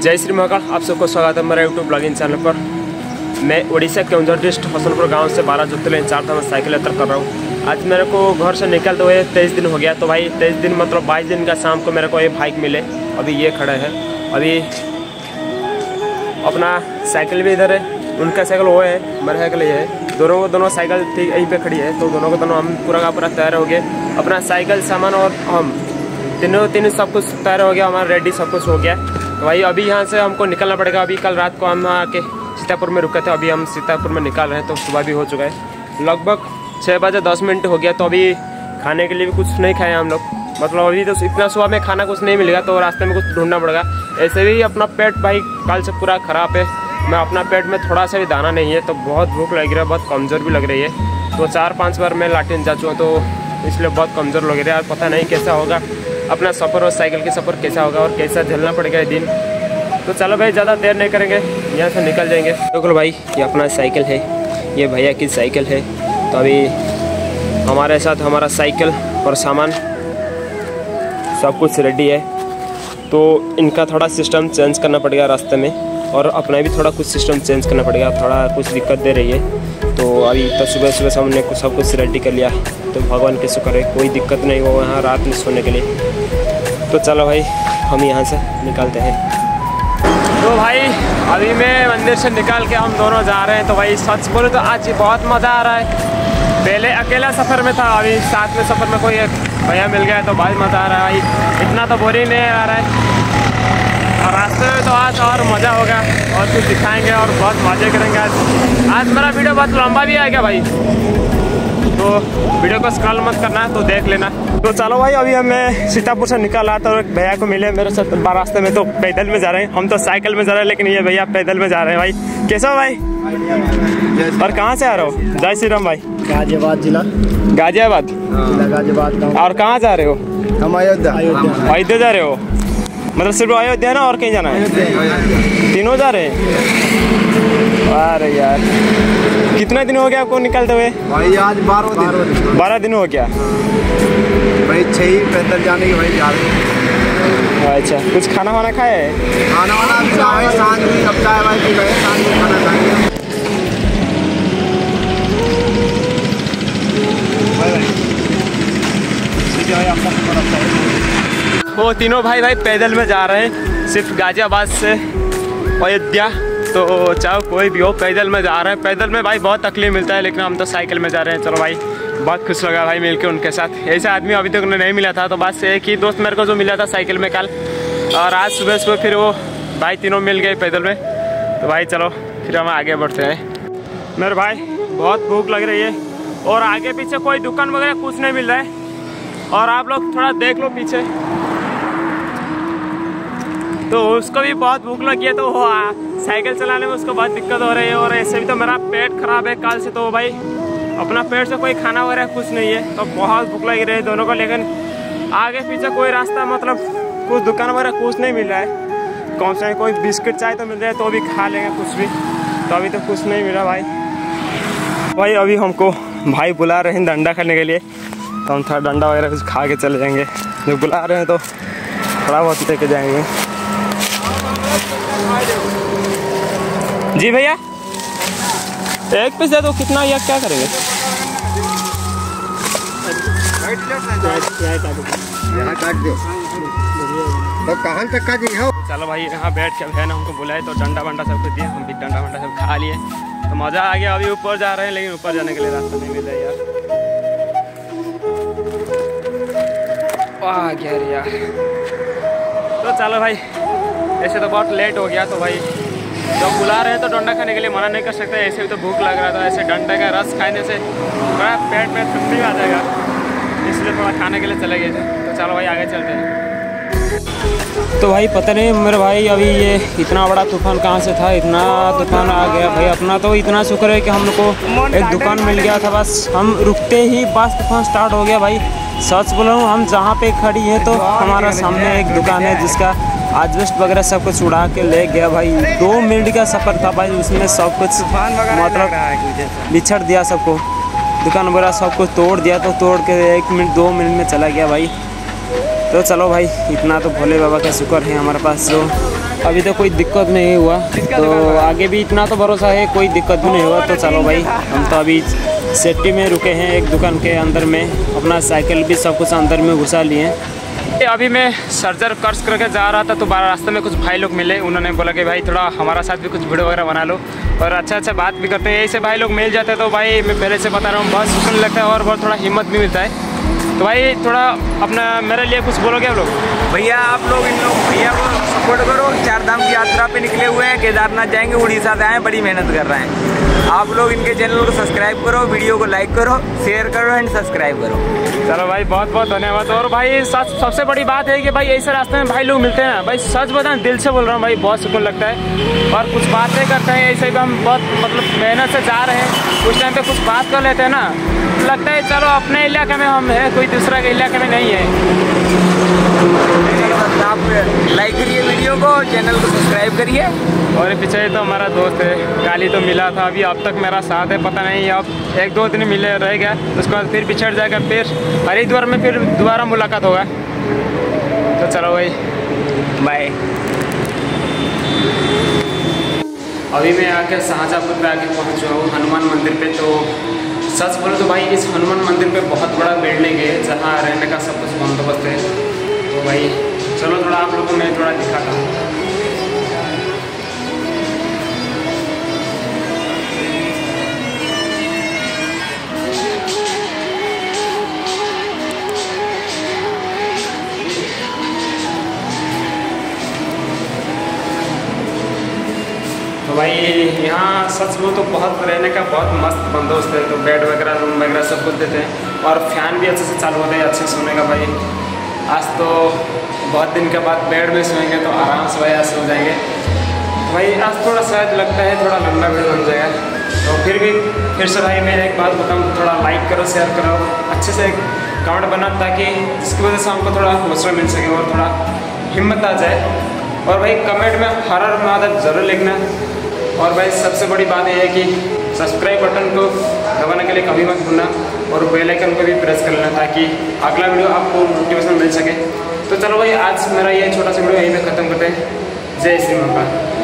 जय श्री महाकाल, आप सबको स्वागत है मेरा यूट्यूब ब्लॉगिंग चैनल पर। मैं उड़ीसा के केंद्र डिस्ट्रिक्ट हसनपुर गांव से 12 ज्योतिर्लिंग 4 धाम साइकिल यात्रा कर रहा हूँ। आज मेरे को घर से निकलते हुए 23 दिन हो गया। तो भाई 23 दिन मतलब 22 दिन का शाम को मेरे को ये बाइक मिले। अभी ये खड़े हैं, अभी अपना साइकिल भी इधर है, उनका साइकिल वो है, मेरा साइकिल ये है। दोनों साइकिल ठीक यहीं पे खड़ी है। तो दोनों को हम पूरा का पूरा तैयार हो गए। अपना साइकिल सामान और हम तीनों सब कुछ तैयार हो गया, हमारा रेडी सब कुछ हो गया। तो भाई अभी यहाँ से हमको निकलना पड़ेगा। अभी कल रात को हम आके सीतापुर में रुके थे, अभी हम सीतापुर में निकल रहे हैं। तो सुबह भी हो चुका है, लगभग 6 बजे 10 मिनट हो गया। तो अभी खाने के लिए भी कुछ नहीं खाए हम लोग, मतलब अभी तो इतना सुबह में खाना कुछ नहीं मिलेगा, तो रास्ते में कुछ ढूंढना पड़ेगा। ऐसे भी अपना पेट भाई कल से पूरा ख़राब है। मैं अपना पेट में थोड़ा सा भी दाना नहीं है, तो बहुत भूख लग रहा है, बहुत कमज़ोर भी लग रही है। तो 4-5 बार मैं लाठीन जा चुका, तो इसलिए बहुत कमज़ोर लग रहा है। और पता नहीं कैसा होगा अपना सफ़र और साइकिल के सफ़र कैसा होगा और कैसा झेलना पड़ेगा ये दिन। तो चलो भाई ज़्यादा देर नहीं करेंगे, यहाँ से निकल जाएंगे। देखो भाई ये अपना साइकिल है, ये भैया की साइकिल है। तो अभी हमारे साथ हमारा साइकिल और सामान सब कुछ रेडी है। तो इनका थोड़ा सिस्टम चेंज करना पड़ेगा रास्ते में, और अपना भी थोड़ा कुछ सिस्टम चेंज करना पड़ेगा, थोड़ा कुछ दिक्कत दे रही है। तो अभी तो सुबह से हमने सब कुछ रेडी कर लिया, तो भगवान के शुक्र है कोई दिक्कत नहीं हो यहाँ रात में सोने के लिए। तो चलो भाई हम यहाँ से निकलते हैं। तो भाई अभी मैं मंदिर से निकल के हम दोनों जा रहे हैं। तो भाई सच बोले तो आज बहुत मज़ा आ रहा है। पहले अकेला सफ़र में था, अभी साथ में सफ़र में कोई एक भैया मिल गया, तो बहुत मज़ा आ रहा है भाई। इतना तो बोरिंग नहीं आ रहा है। और रास्ते में तो आज और मज़ा होगा और कुछ दिखाएंगे और बहुत मज़े करेंगे। आज मेरा वीडियो बहुत लंबा भी आएगा भाई, तो वीडियो को स्क्रॉल मत करना, तो देख लेना। तो चलो भाई अभी हमें सीतापुर से निकला, तो एक भैया को मिले मेरे साथ रास्ते में। तो पैदल में जा रहे हैं, हम तो साइकिल में जा रहे हैं, लेकिन ये भैया पैदल में जा रहे हैं। भाई कैसा हो भाई? और कहाँ से आ रहे हो? जय श्री राम भाई। गाजियाबाद जिला, गाजियाबाद गाजियाबाद। और कहाँ जा रहे हो? हम अयोध्या जा रहे हो, मतलब सिर्फ अयोध्या ना और कहीं जाना है? तीनों जा रहे हैं। अरे यार कितना दिन हो गया आपको निकलते हुए? भाई आज 12 दिन हो गया भाई। 6 ही पैदल जाने की भाई जा रहे हैं। अच्छा, कुछ खाना वाना खाए? खाना वाना चाय सांझ में, अब चाय भाई पी गए, सांझ में खाना खाएंगे। वो तीनों भाई पैदल में जा रहे हैं, सिर्फ गाजियाबाद से अयोध्या। तो चाहे कोई भी हो पैदल में जा रहे हैं। पैदल में भाई बहुत तकलीफ मिलता है, लेकिन हम तो साइकिल में जा रहे हैं। चलो भाई बहुत खुश लगा भाई मिलके उनके साथ। ऐसा आदमी अभी तक नहीं मिला था। तो बस एक ही दोस्त मेरे को जो मिला था साइकिल में कल, और आज सुबह फिर वो भाई तीनों मिल गए पैदल में। तो भाई चलो फिर हम आगे बढ़ते हैं। मेरे भाई बहुत भूख लग रही है, और आगे पीछे कोई दुकान वगैरह कुछ नहीं मिल रहा है। और आप लोग थोड़ा देख लो पीछे, तो उसको भी बहुत भूख लगी है, तो साइकिल चलाने में उसको बहुत दिक्कत हो रही है। और ऐसे भी तो मेरा पेट खराब है कल से, तो भाई अपना पेट से कोई खाना वगैरह कुछ नहीं है, तो बहुत भूख लगी रही है दोनों को। लेकिन आगे पीछे कोई रास्ता मतलब कुछ दुकान वगैरह कुछ नहीं मिल रहा है। कौन सा कोई बिस्किट चाय तो मिल रहा है, तो भी खा लेंगे कुछ भी। तो अभी तो कुछ नहीं मिला भाई। अभी हमको भाई बुला रहे हैं डंडा खाने के लिए, तो हम थोड़ा डंडा वगैरह कुछ खा के चले जाएंगे। जो बुला रहे हैं तो थोड़ा बहुत लेके जाएंगे। जी भैया एक पीस दे दो, कितना या क्या करेंगे? यहाँ काट दो। तो कहाँ तक का जी हो? चलो भाई यहाँ बैठ के भैया ने हमको बुलाए, तो डंडा वंडा सब कुछ दिए, हम भी डंडा वंडा सब खा लिए। तो मज़ा आ गया। अभी ऊपर जा रहे हैं, लेकिन ऊपर जाने के लिए रास्ता नहीं मिल रहा है यार। वाह यार। तो चलो भाई ऐसे तो बहुत लेट हो गया। तो भाई जब बुला रहे हैं तो डंडा खाने के लिए मना नहीं कर सकते। ऐसे भी तो भूख लग रहा था, ऐसे डंडे का रस खाने से थोड़ा पेट में ठंडी आ जाएगा, इसलिए थोड़ा खाने के लिए चले गए थे। तो चलो भाई आगे चलते हैं। तो भाई पता नहीं मेरे भाई अभी ये इतना बड़ा तूफान कहाँ से था, इतना तूफान आ गया भाई। अपना तो इतना शुक्र है कि हम लोग को एक दुकान मिल गया था, बस हम रुकते ही बस तूफान स्टार्ट हो गया भाई। सच बोल रहा हूँ, हम जहाँ पे खड़ी है तो हमारा सामने एक दुकान है जिसका एडजस्ट वगैरह सब कुछ उड़ा के ले गया भाई। 2 मिनट का सफ़र था भाई, उसमें सब कुछ मतलब बिछड़ दिया सबको। दुकान वगैरह सब कुछ तोड़ दिया, तो तोड़ के 1 मिनट 2 मिनट में चला गया भाई। तो चलो भाई इतना तो भोले बाबा का शुक्र है हमारे पास जो अभी तो कोई दिक्कत नहीं हुआ, तो आगे भी इतना तो भरोसा है कोई दिक्कत भी नहीं हुआ। तो चलो भाई, हम तो अभी सेफ्टी में रुके हैं एक दुकान के अंदर में, अपना साइकिल भी सब कुछ अंदर में घुसा लिए। अभी मैं सर्जर कर्स करके जा रहा था तो रास्ते में कुछ भाई लोग मिले, उन्होंने बोला कि भाई थोड़ा हमारा साथ भी कुछ वीडियो वगैरह बना लो और अच्छा बात भी करते हैं। ऐसे भाई लोग मिल जाते हैं तो भाई मैं पहले से बता रहा हूँ बहुत सुकून लगता है और बहुत थोड़ा हिम्मत भी मिलता है। तो भाई थोड़ा अपना मेरे लिए कुछ बोलोगे आप लोग? भैया आप लोग इन लोग भैया को सपोर्ट करो, 4 धाम की यात्रा पे निकले हुए हैं, केदारनाथ जाएंगे, उड़ीसा से आए, बड़ी मेहनत कर रहे हैं। आप लोग इनके चैनल को सब्सक्राइब करो, वीडियो को लाइक करो, शेयर करो एंड सब्सक्राइब करो। चलो भाई बहुत बहुत धन्यवाद। और भाई सबसे बड़ी बात है कि भाई ऐसे रास्ते में भाई लोग मिलते हैं ना, भाई सच बताएं दिल से बोल रहा हूँ भाई, बहुत सुकून लगता है। और कुछ बातें करते हैं ऐसे भी, हम बहुत मतलब मेहनत से जा रहे हैं, उस टाइम पे कुछ बात कर लेते हैं ना, लगता है चलो अपने इलाके में हम हैं, कोई दूसरा के इलाके में नहीं है। आप लाइक करिए वीडियो को, चैनल को सब्सक्राइब करिए। और पीछे तो हमारा दोस्त है काली, तो मिला था अभी, अब तक मेरा साथ है, पता नहीं अब 1-2 दिन मिले रह गया, उसके बाद फिर बिछड़ जाएगा, फिर हरिद्वार में फिर दोबारा मुलाकात होगा। तो चलो भाई बाय। अभी मैं आके शाहजहाँपुर पे आके पहुँच चुका हूँ हनुमान मंदिर पे। तो सच बोलो तो भाई इस हनुमान मंदिर पे बहुत बड़ा बिल्डिंग है जहाँ रहने का सब कुछ बंदोबस्त है। तो भाई चलो थोड़ा आप लोगों को मैं थोड़ा दिखाता हूँ। तो भाई यहाँ सच बोलो तो बहुत रहने का बहुत मस्त बंदोबस्त है। तो बेड वगैरह रूम वगैरह सब कुछ देते हैं और फैन भी अच्छे से चालू होता है, अच्छे सोने का। भाई आज तो बहुत दिन के बाद बेड में सोएंगे तो आराम से भाई आज सो जाएंगे। भाई आज थोड़ा शायद लगता है थोड़ा लंबा वीडियो बन जाएगा, तो फिर से भाई मैं एक बात बताऊँ, थोड़ा लाइक करो, शेयर करो, अच्छे से कमेंट बना, ताकि जिसकी वजह से हमको थोड़ा हौसला मिल सके और थोड़ा हिम्मत आ जाए। और भाई कमेंट में हर महादेव ज़रूर लिखना। और भाई सबसे बड़ी बात यह है कि सब्सक्राइब बटन को दबाने के लिए कभी मत भूलना और बेल आइकन को भी प्रेस कर लेना, ताकि अगला वीडियो आपको नोटिफिकेशन मिल सके। तो चलो भाई आज मेरा ये छोटा सा वीडियो यहीं पे ख़त्म करते हैं। जय श्री महाकाल।